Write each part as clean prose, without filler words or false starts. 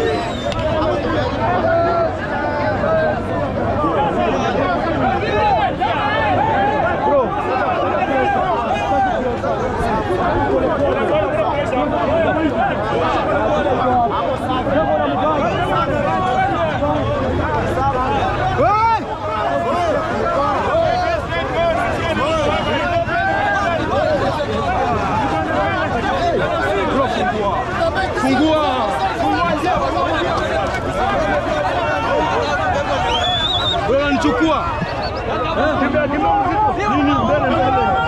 Chukua. Nini mbele.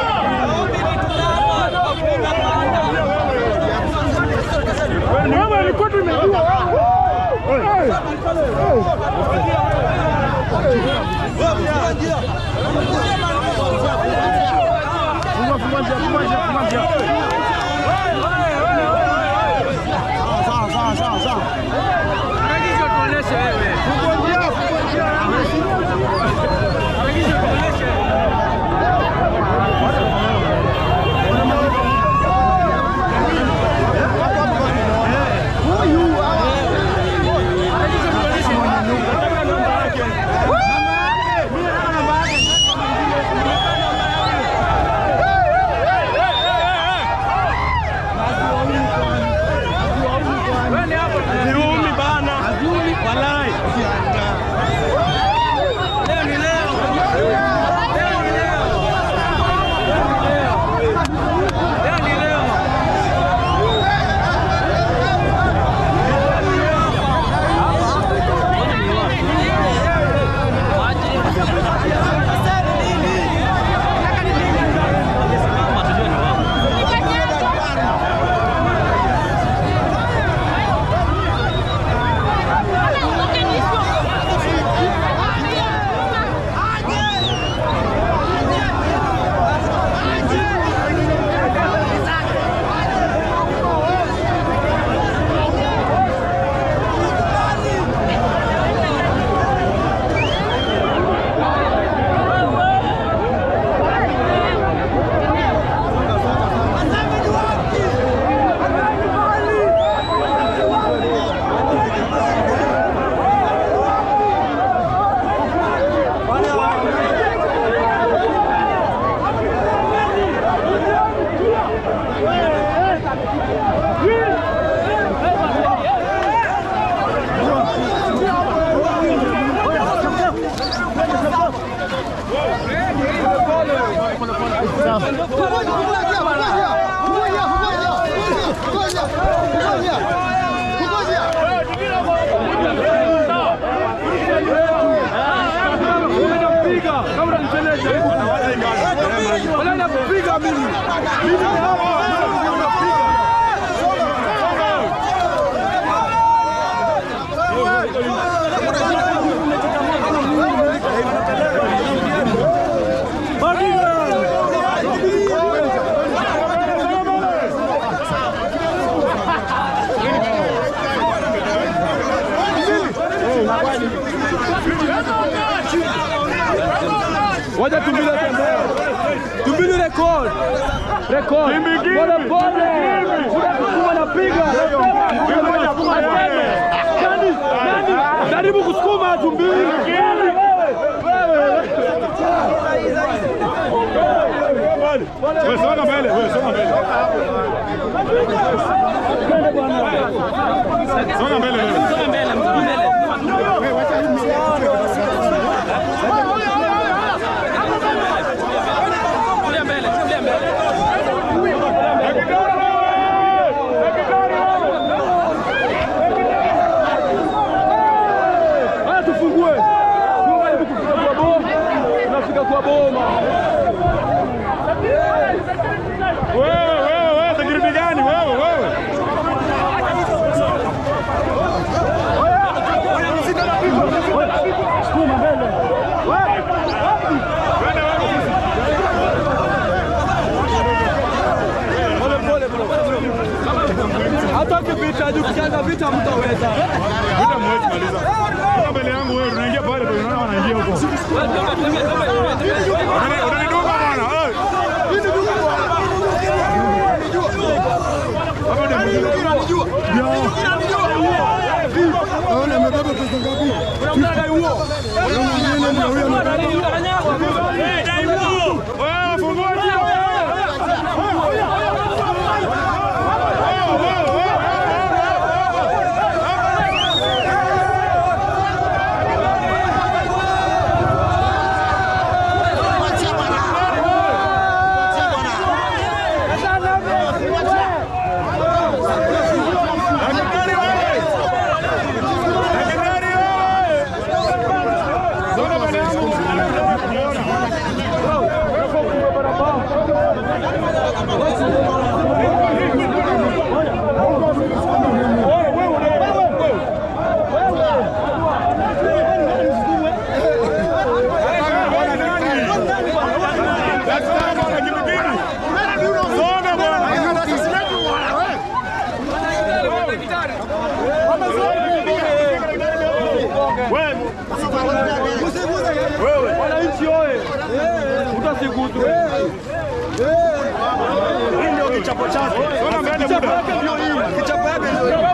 Wewe alikuwa tunajua. Sawa. Wacha tumbili tembea. Tumbili record. Bora bora. Unasukuma na piga. Nani? Jaribu kusukuma tumbili. Wewe. Songa mbele. Songa mbele. Wewe, security gani wewe? Hata ukipita juu kianza vita mtaweza. Vita mwezi maliza. Kwa mbele yangu wewe unaingia pale kwa unaona wanaingia huko. Unaniduka bwana. Hapo ndio unanijua. Wananchi oye, utasikutu hii ndio kichapo chake. Kichapo yake ndio hii. Kichapo yake ndio hii.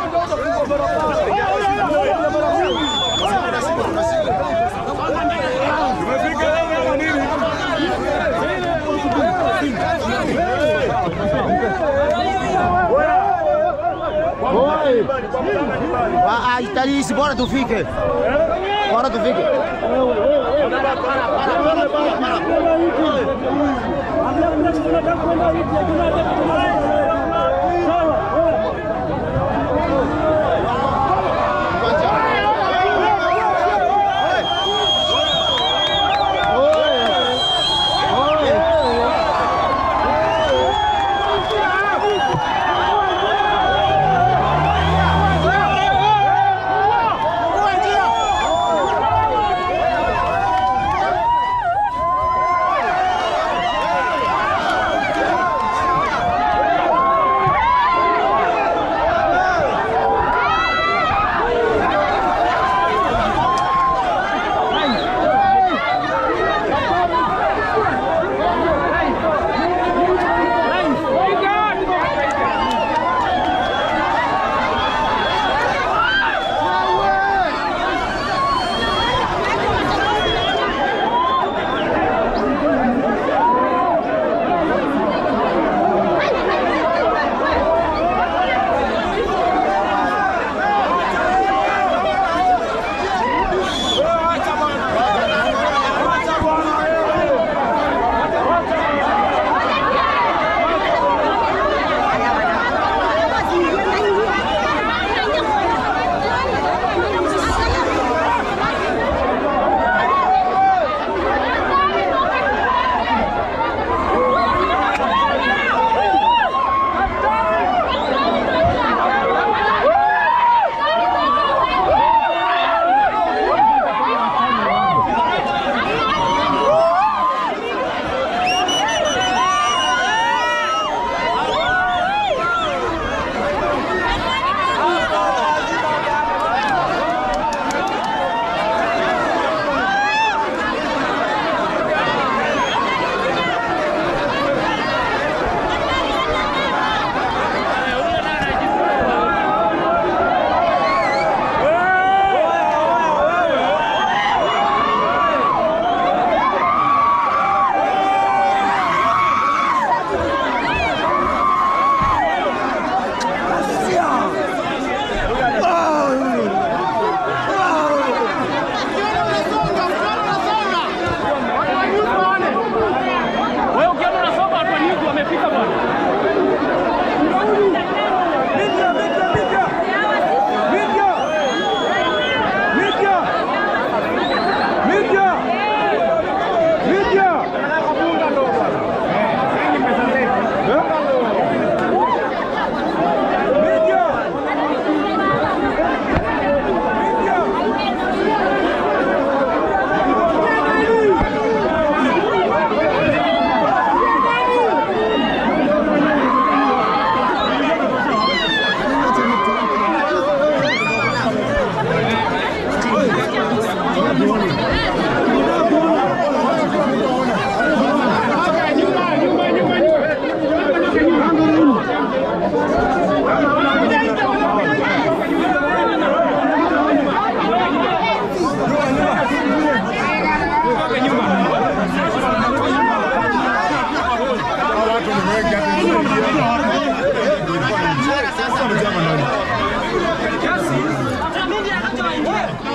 Italisi, bora tufike. Bora tufike.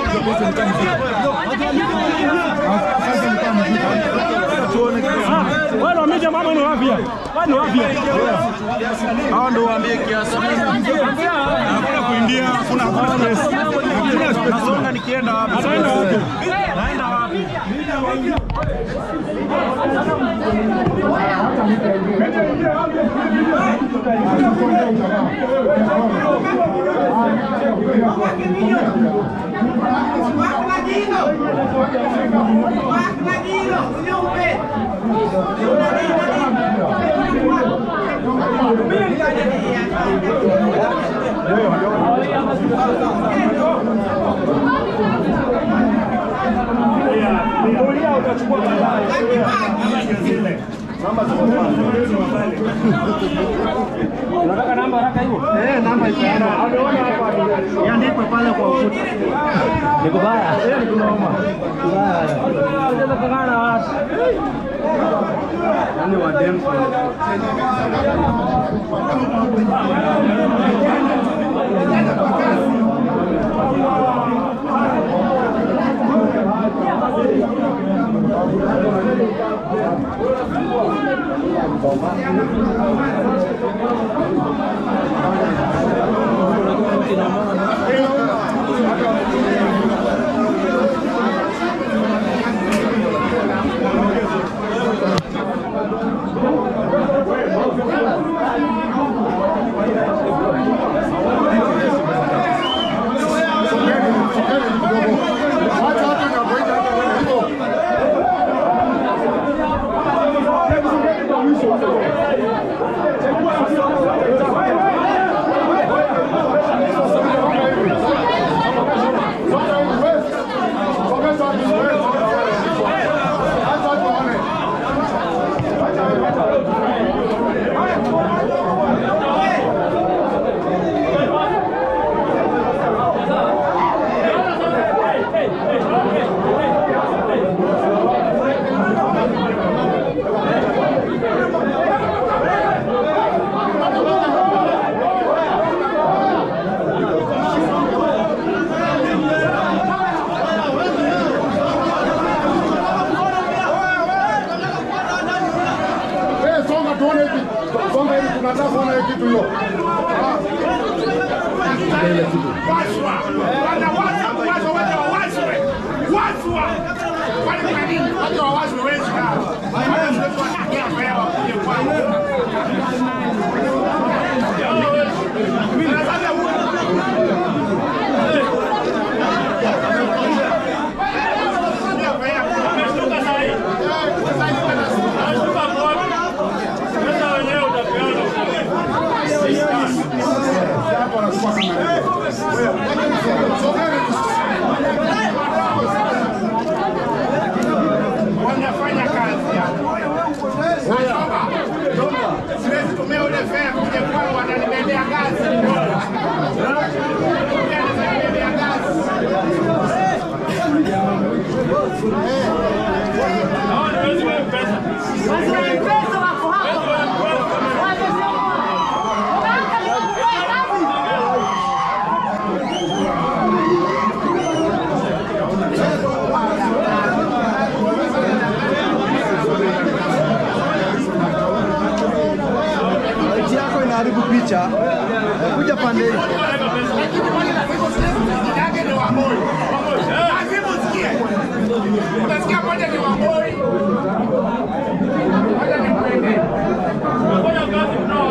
Wale wameja mama ni wapi? Wale wapi? Hao ndio waambie kiasi. Hakuna kuingia, kuna stress. Nasonga nikienda wapi? Naenda wapi? Naenda wapi? Unataka namba haraka hiyo? Namba itaenda. Iandikwe pale kwa ukuta. Niko baya. Niko naoma. Baya. Unaweza kungana watu. Yaani wa dem. Picha kuja pande hii. Unasikia moja ni waboi. Moja ni mwende. Ngoja kazi tunao.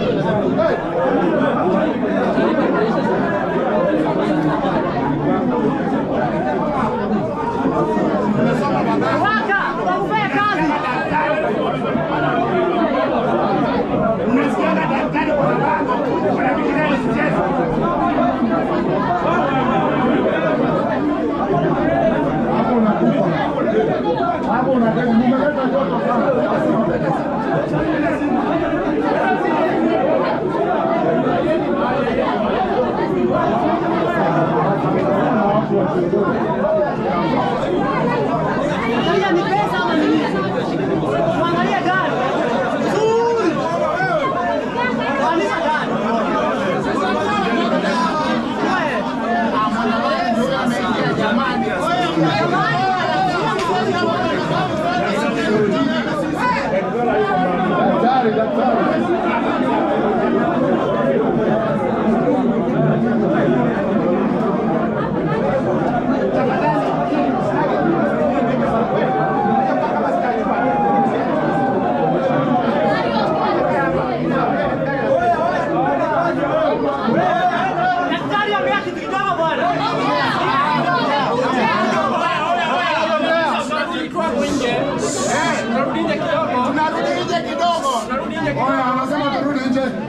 Waka, ufanye kazi. Unasikia daktari kwa sababu wanafikiria ni mchezo. Hapo unataka nimeleta joto sana. Angalia ni pesa ama ni nini? Angalia gari. Angalia gari.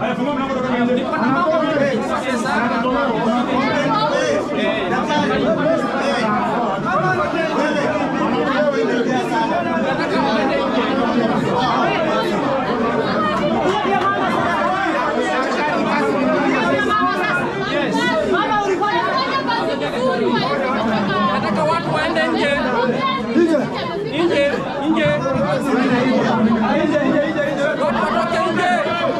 Nataka watu waende nje. Nje. Watu watoke nje.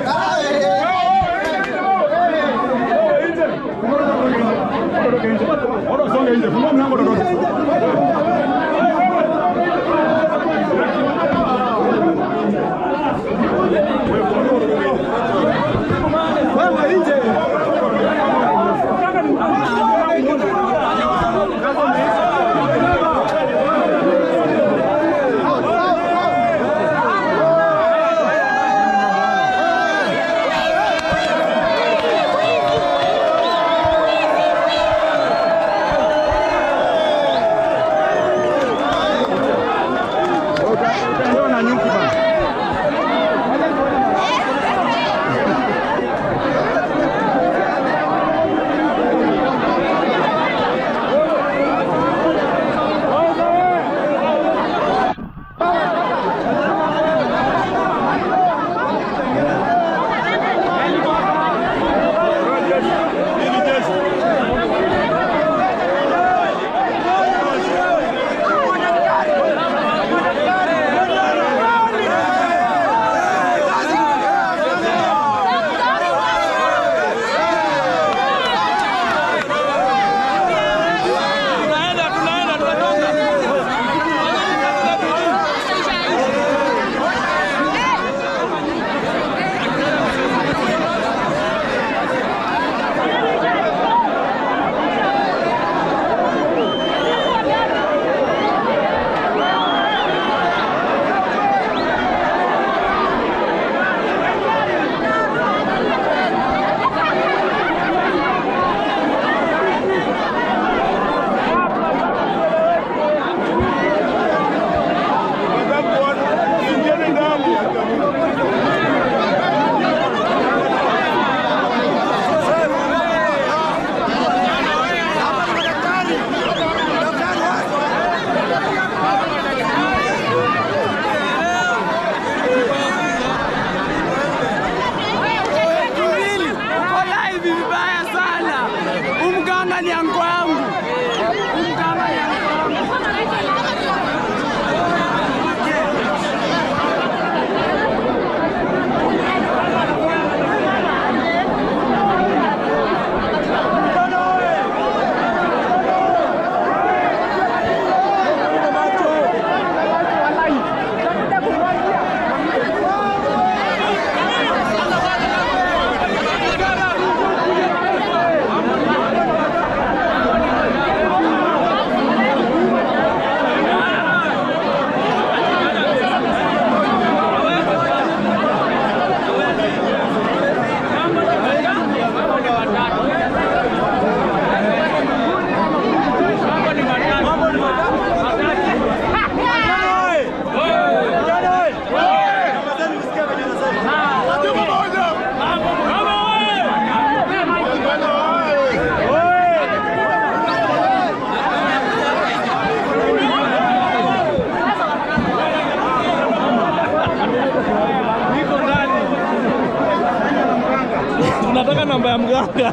Tunataka namba ya mganga.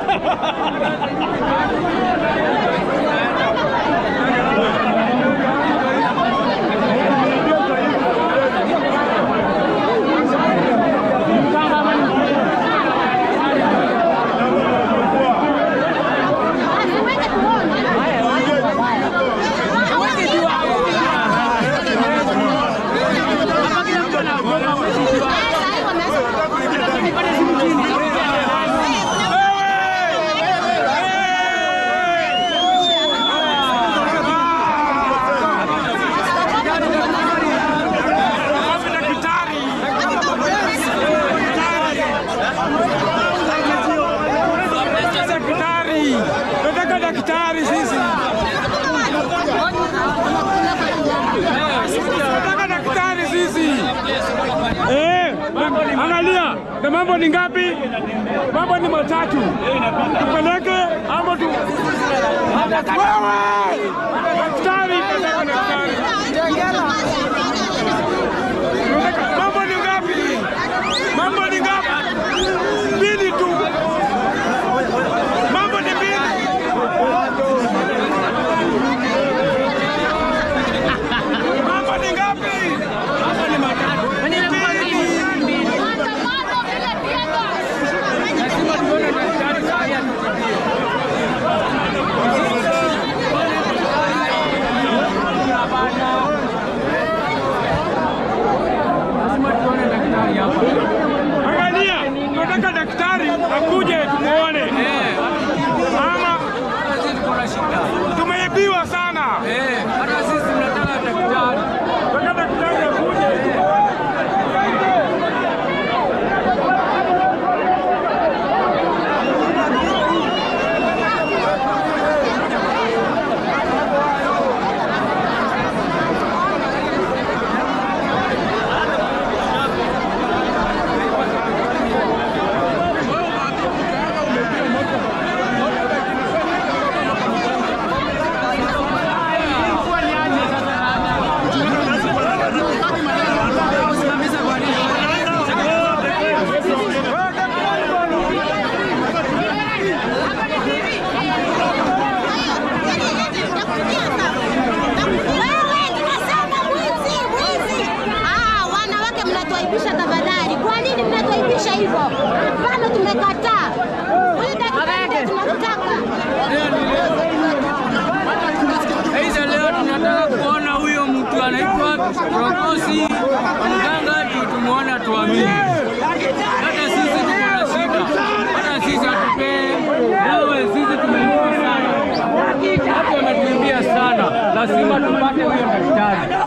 Angalia, na mambo ni ngapi? Mambo ni matatu. Tupeleke ama tu. Daktari peleka daktari. Mambo ni ngapi? Mambo ni ngapi? Mbili tu. Mambo ni mbili. Mambo ni ngapi? Mambo ni matatu. Ni mbili. Lazima tuone daktari haya. Angalia, tunataka daktari akuje tumuone. Ama sisi tuko na shida. Tumeibiwa sana. Hata sisi tunataka daktari. Tunataka daktari akuje. Tafadhali, kwa nini mnatuaibisha hivyo? Hapana, tumekataa. Huyu daktari tunamtaka. Aisha, leo tunataka kuona huyo mtu anaitwa Prokosi mganga, tumuona tuamini. Hata sisi tuko na shida. Hata sisi hatupee. Wewe sisi tumeibiwa sana. Watu wametuibia sana. Lazima tupate huyo daktari.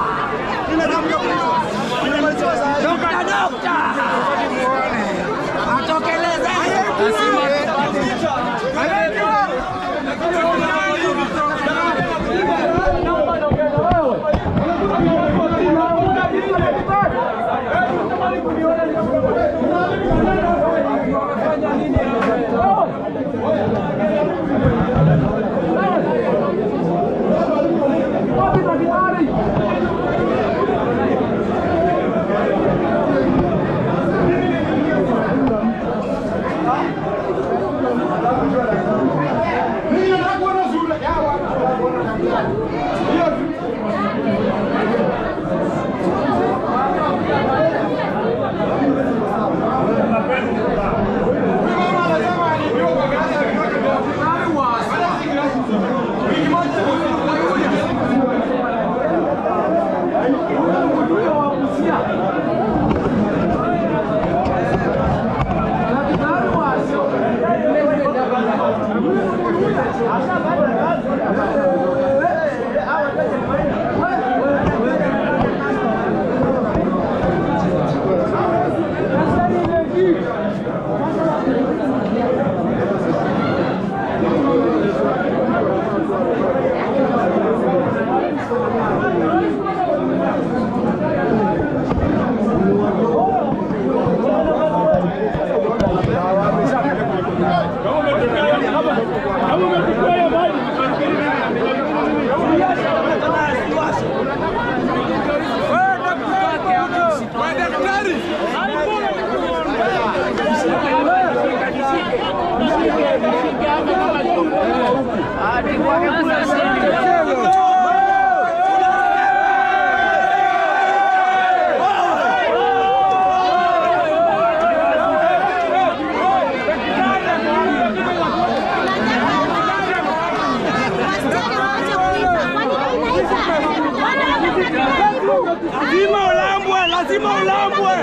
Lazima ulambwe, lazima ulambwe.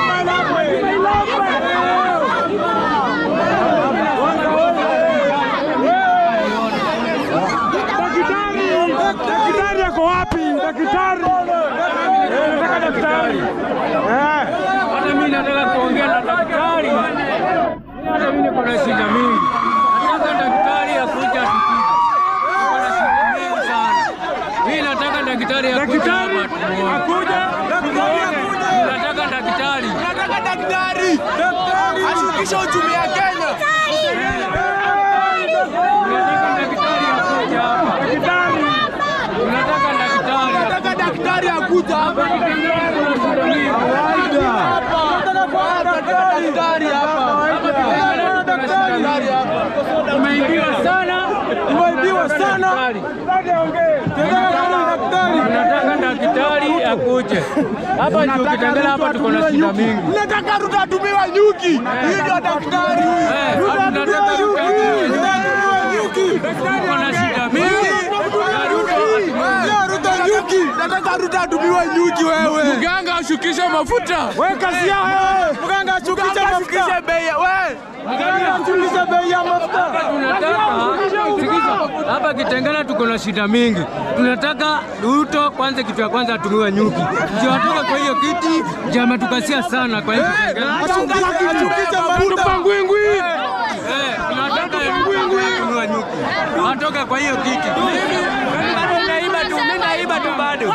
Daktari yako wapi? Daktari. Nataka daktari. Hata mimi nataka kuongea na daktari. Hata mimi niko na shida mingi. Nataka daktari akuje atibu. Niko na shida mingi sana. Mimi nataka daktari akuje hapa tuone. Akuja. Nataka daktari. Nataka daktari. Daktari. kushukisha uchumi ya Kenya. Tunataka daktari akuja hapa. Tumeibiwa sana. Tunataka daktari akuje. Hapa ndio Kitengela hapa tuko na shida mingi. Tunataka tutatumiwa nyuki. Hiyo daktari huyu. Tunataka nyuki. Tuko na shida mingi. Nataka tutatumiwa nyuki wewe. Mganga ashukishe mafuta. Wewe kazi yao wewe. Mganga ashukishe mafuta. Bei wewe. Mganga ashukishe bei ya mafuta. Tunataka hapa Kitengela tuko na shida mingi. Tunataka Ruto kwanza, kitu ya kwanza atumiwe nyuki. Ndio atoka kwa hiyo kiti, jamaa tukasia sana kwa hiyo Kitengela. Ashukishe mafuta ngwingwi. Tunataka atumiwe nyuki. Atoka kwa hiyo kiti. Naiba tu bado.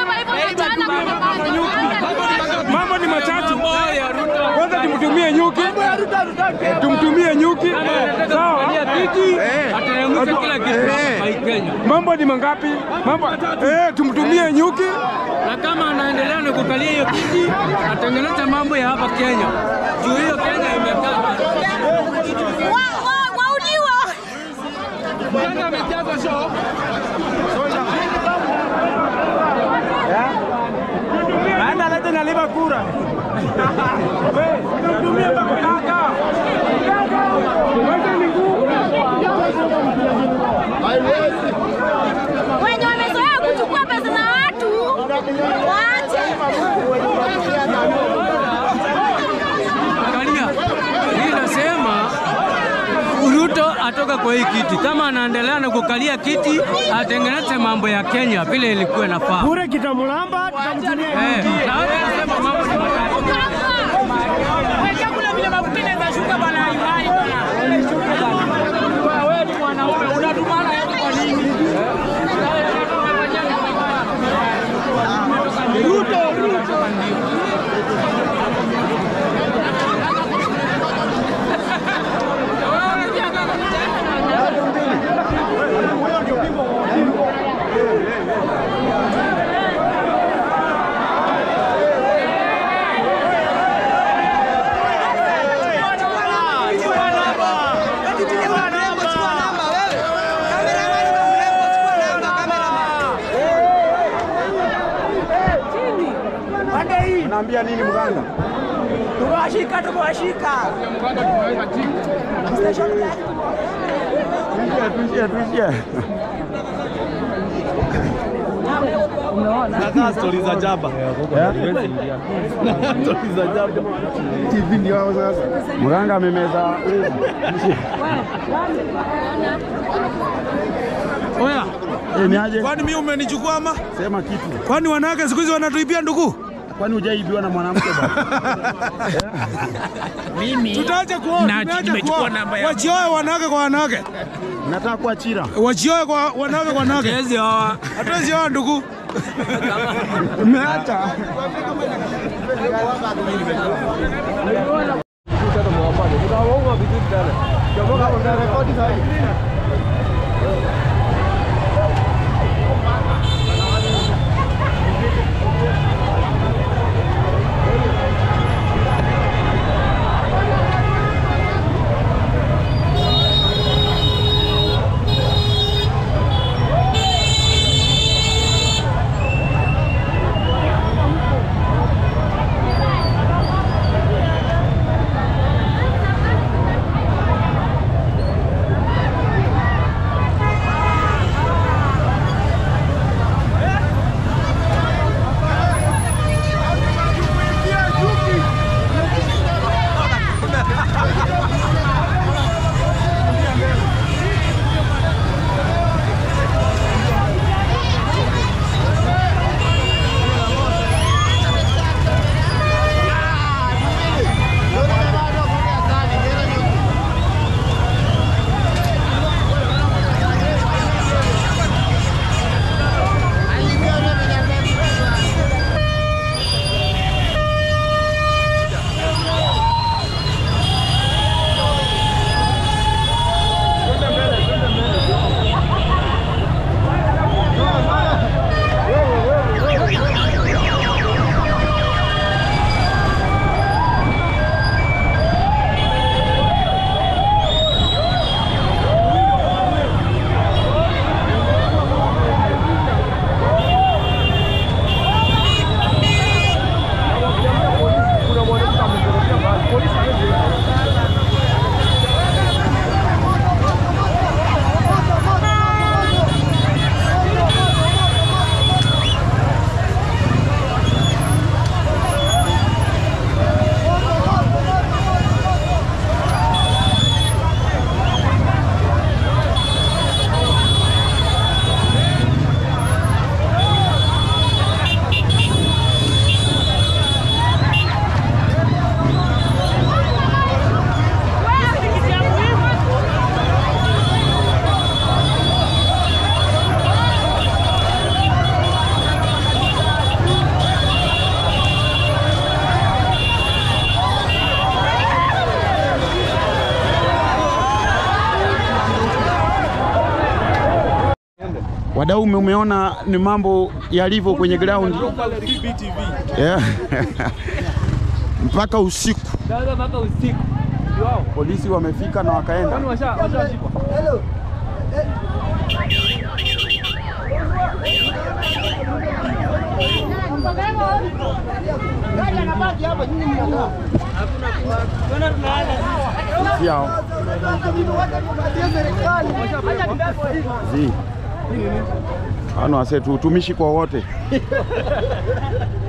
Mambo ni matatu. Kwanza tumtumie nyuki. Tumtumie nyuki. Sawa. Ateremsha kila kitu Kenya. Mambo ni mangapi? Mambo tumtumie nyuki. Na kama anaendelea na kukalia hiyo kiti, atengeneza mambo ya hapa Kenya. Juu hiyo Kenya imekaa. Wauliwa. Mganga amejaza show. Anda lete nalipa kura. Tumtumie kaka. Wenye wamezoea kuchukua pesa na watu waache. Angalia, hii nasema Ruto atoka kwa hii kiti. Kama anaendelea na kukalia kiti, atengeneze mambo ya Kenya vile ilikuwa inafaa. Bure kitamulamba tutamtumia. Na hata nasema mambo ni matatu. Wewe chakula vile mafuta inaweza shuka bwana Iwai bwana. Wewe ni mwanaume unatumana hapo kwa nini? Ruto. Naambia nini mganga? Tukawashika. Tuishie. Unaona stori za jaba. Stori za jaba. TV ndio hao sasa. Mganga amemeza. Oya. Niaje? Kwani mimi umenichukua ama? Sema kitu. Kwani wanawake siku hizi wanatuibia ndugu? Kwani hujaibiwa na mwanamke bwana? Mimi Tutaacha kuoa. nimechukua namba yako. Wachioe wanawake kwa wanawake. Nataka kuwa chira. Wachioe kwa wanawake kwa wanawake. Hatuwezi oa. Hatuwezi oa ndugu. Umeacha. Wadau, umeona ni mambo yalivyo kwenye ground. Yeah. Mpaka usiku. Mpaka usiku. Polisi wamefika na wakaenda. Hello. Ano ase tu utumishi kwa wote.